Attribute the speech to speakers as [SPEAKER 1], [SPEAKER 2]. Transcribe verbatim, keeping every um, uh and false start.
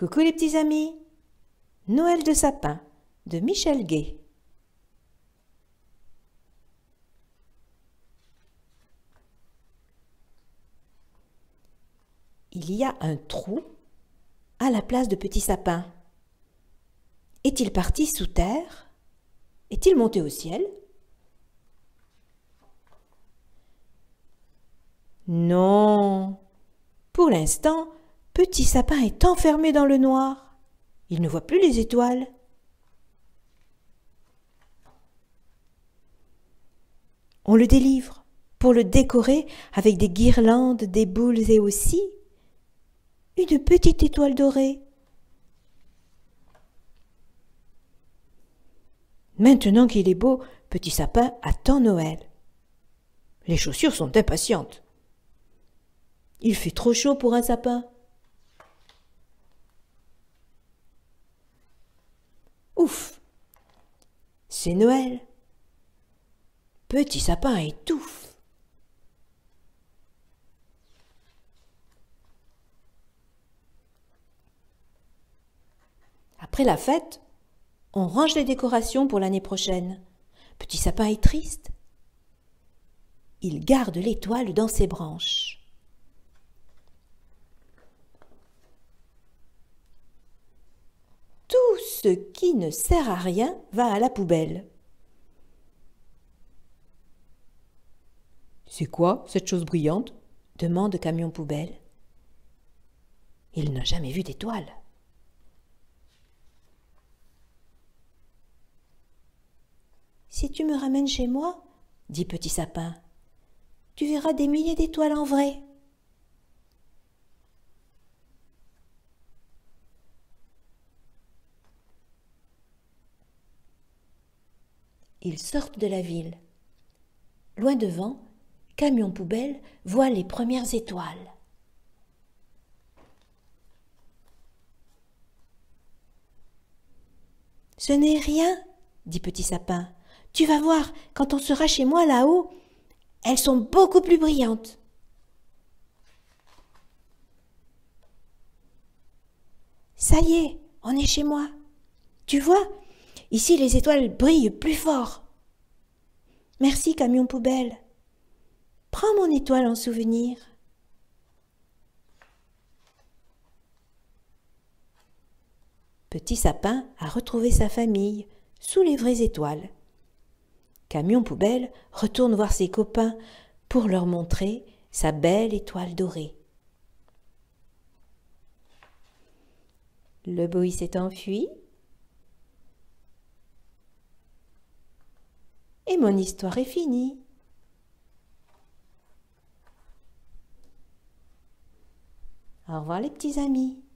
[SPEAKER 1] Coucou les petits amis. Noël de sapin de Michel Gay. Il y a un trou à la place de Petit Sapin. Est-il parti sous terre? Est-il monté au ciel? Non. Pour l'instant, Petit Sapin est enfermé dans le noir. Il ne voit plus les étoiles. On le délivre pour le décorer avec des guirlandes, des boules et aussi une petite étoile dorée. Maintenant qu'il est beau, Petit Sapin attend Noël. Les chaussures sont impatientes. Il fait trop chaud pour un sapin. Ouf! C'est Noël. Petit Sapin étouffe. Après la fête, on range les décorations pour l'année prochaine. Petit Sapin est triste. Il garde l'étoile dans ses branches. Tout ce qui ne sert à rien va à la poubelle. C'est quoi cette chose brillante? Demande Camion Poubelle. Il n'a jamais vu d'étoile. Si tu me ramènes chez moi, dit Petit Sapin, tu verras des milliers d'étoiles en vrai. Ils sortent de la ville. Loin devant, Camion Poubelle voit les premières étoiles. Ce n'est rien, dit Petit Sapin. Tu vas voir, quand on sera chez moi là-haut, elles sont beaucoup plus brillantes. Ça y est, on est chez moi. Tu vois, ici les étoiles brillent plus fort. Merci, Camion Poubelle. Prends mon étoile en souvenir. Petit Sapin a retrouvé sa famille sous les vraies étoiles. Camion Poubelle retourne voir ses copains pour leur montrer sa belle étoile dorée. Le bruit s'est enfui et mon histoire est finie. Au revoir les petits amis.